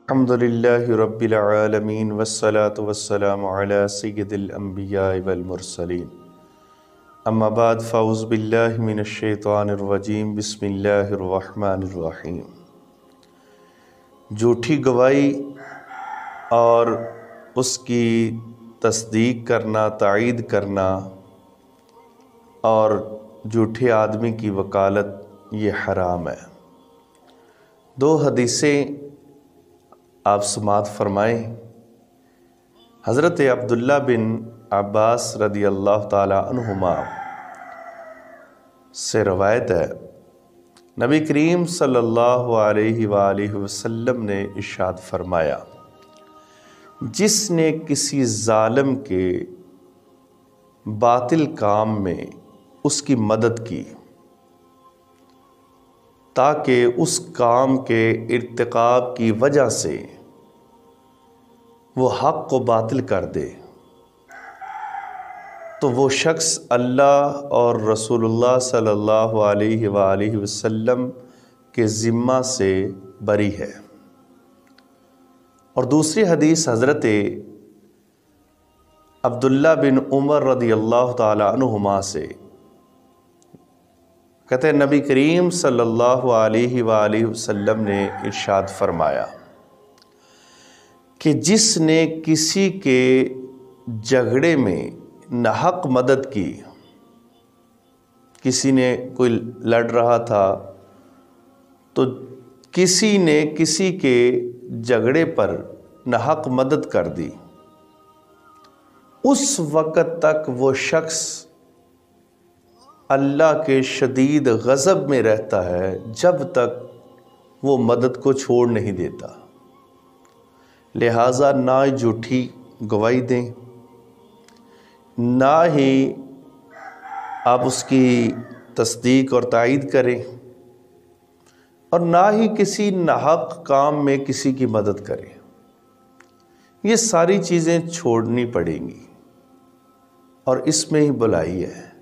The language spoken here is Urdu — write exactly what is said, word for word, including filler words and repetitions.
الحمدللہ رب العالمین والصلاة والسلام علی سید الانبیاء والمرسلین اما بعد فاعوذ باللہ من الشیطان الرجیم بسم اللہ الرحمن الرحیم۔ جھوٹی گواہی اور اس کی تصدیق کرنا، تائید کرنا اور جھوٹے آدمی کی وکالت یہ حرام ہے۔ دو حدیثیں آپ سماعت فرمائیں۔ حضرت عبداللہ بن عباس رضی اللہ تعالی عنہما سے روایت ہے، نبی کریم صلی اللہ علیہ وآلہ وسلم نے ارشاد فرمایا، جس نے کسی ظالم کے باطل کام میں اس کی مدد کی تاکہ اس کام کے ارتکاب کی وجہ سے وہ حق کو باطل کر دے، تو وہ شخص اللہ اور رسول اللہ صلی اللہ علیہ وآلہ وسلم کے ذمہ سے بری ہے۔ اور دوسری حدیث حضرت عبداللہ بن عمر رضی اللہ تعالی عنہما سے، کہتے ہیں نبی کریم صلی اللہ علیہ وآلہ وسلم نے ارشاد فرمایا کہ جس نے کسی کے جھگڑے میں ناحق مدد کی، کسی نے کوئی لڑ رہا تھا تو کسی نے کسی کے جھگڑے پر ناحق مدد کر دی، اس وقت تک وہ شخص اللہ کے شدید غضب میں رہتا ہے جب تک وہ مدد کو چھوڑ نہیں دیتا۔ لہٰذا نہ جھوٹی گواہی دیں، نہ ہی آپ اس کی تصدیق اور تائید کریں، اور نہ ہی کسی ناحق کام میں کسی کی مدد کریں۔ یہ ساری چیزیں چھوڑنی پڑیں گی اور اس میں ہی بھلائی ہے۔